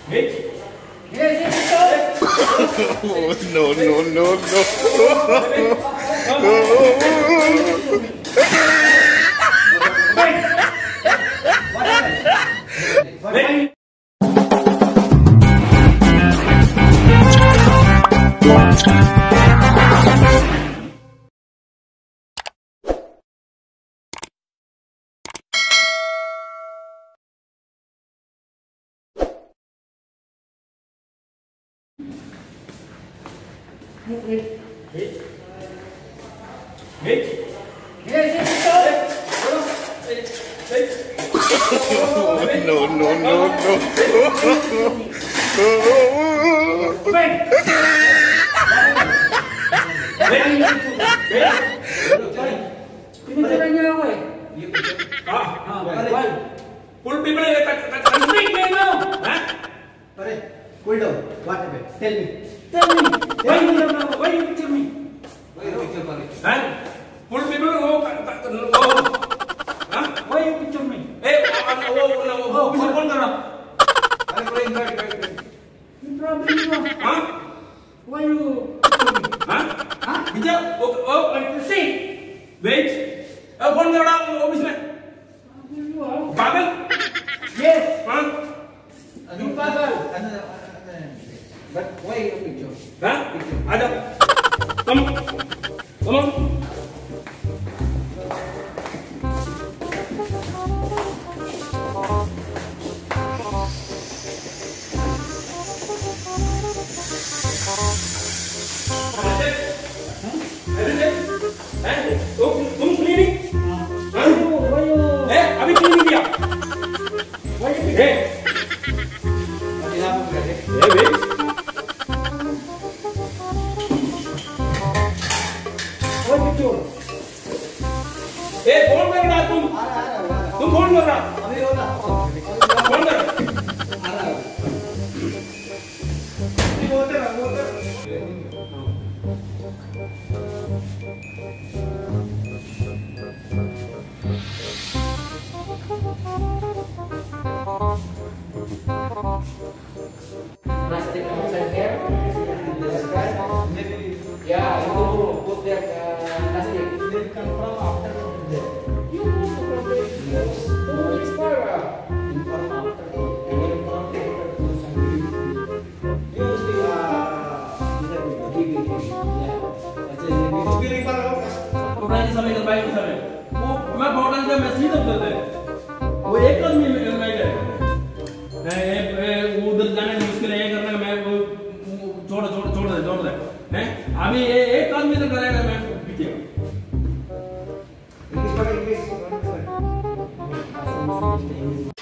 Wait. Oh, no, no, no, no. Wait. No, no, no, Full people can speak now. Cool down. What happened? Tell me. Why you picture me? Full people go. Why you picture me? Hey, कौन कर रहा? Why you picture me? See. Wait. कौन कर रहा office में? पागल? Yes. You पागल? But why your picture? आजा. Come on. तुम क्लीनिंग? अभी क्लीनिंग किया? कौन कर रहा तुम? तुम कौन कर रहा? कौन कर रहा? Plastic outside there. Yeah, you put that plastic. They confirm after there. You put the plastic. Who is for? Inform after. They will inform later to somebody. Use the DB. Yeah. That's it. DB refer पुरानी समय का bike समय वो मैं bottle का message तो देते वो एक आदमी में मैं उधर जाने मुश्किल है करना मैं वो छोड़ दे हैं अभी एक आदमी तो करेगा मैं पीछे English.